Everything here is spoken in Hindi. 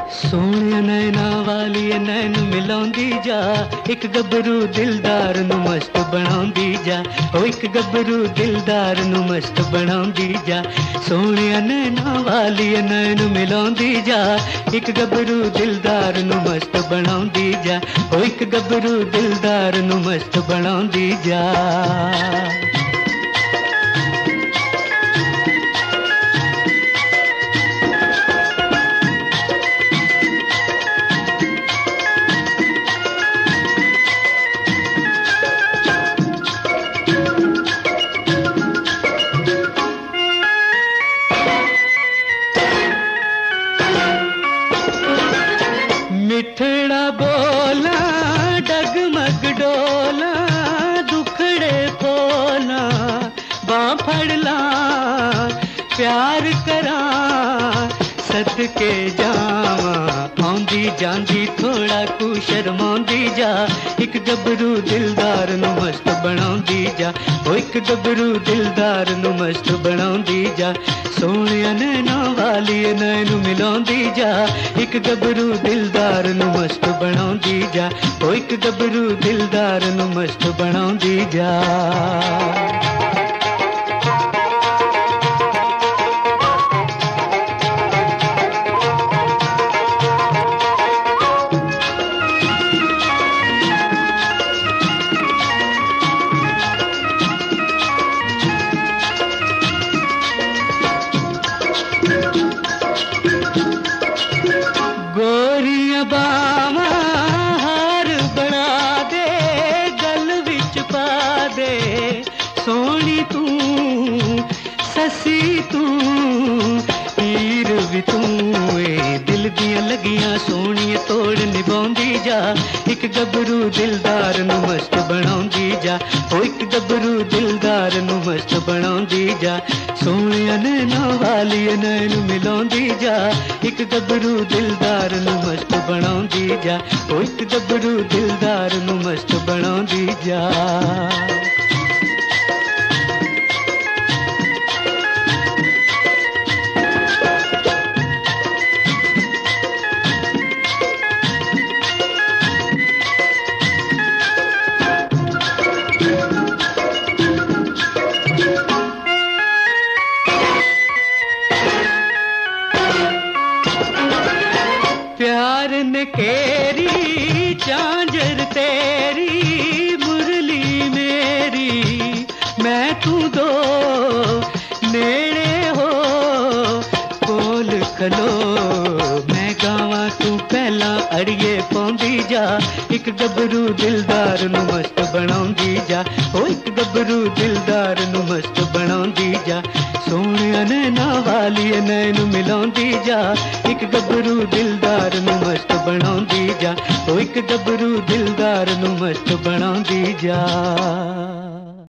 सोहणिया नैना वाली नैन मिलाउंदी जा, एक गबरू दिलदार नु मस्त बनाउंदी जा। ओ एक गबरू दिलदार नु मस्त बनाउंदी जा। सोहणिया नैना वाली नैन मिलाउंदी जा, एक गबरू दिलदार नु मस्त बनाउंदी जा। ओ एक गबरू दिलदार नु मस्त बनाउंदी जा। मिठड़ा बोला डगमग डोला, दुखड़े फोला बां फड़ला, प्यार करा सदके जावा। आंदी जांदी थोड़ा कू शर्मांदी जा, एक गबरू दिलदार नु मस्त बनाउंदी जा। ओ एक गबरू दिलदार नु मस्त बनाउंदी जा। सोहणिया नैना वाली नैन मिलाउंदी जा, एक गबरू दिलदार नु मस्त बनाउंदी जा। ओ एक गबरू दिलदार नु मस्त बनाउंदी जा। गोरिया बावा हार बना दे, गल विच पा दे। सोहनी तू ससी तू हीर भी तू, दिल दियां लगियां सोहणिया तोड़ निभाउंदी जा। एक गबरू दिलदार नु मस्त बनाउंदी जा। ओ एक गबरू दिलदार नु मस्त बनाउंदी जा। सोहणिया नैना वाली नैन मिलाउंदी जा, एक गबरू दिलदार नु मस्त बनाउंदी जा। ओ एक गबरू दिलदार नु मस्त बनाउंदी जा। प्यार ने केरी झांझर तेरी, मुरली मेरी मैं तू दो नेड़े हो कोल खलो। मैं गावा तू पहला अड़िए पौंदी जा, एक गबरू दिलदार नु मस्त बनाउंदी जा। ओ एक गबरू दिलदार नु मस्त बनाउंदी जा। सोहणिया नैना वाली नैन मिलाउंदी जा, एक गबरू दिलदार नु मस्त बनाउंदी जा। ओ एक गबरू दिलदार नु मस्त बनाउंदी जा।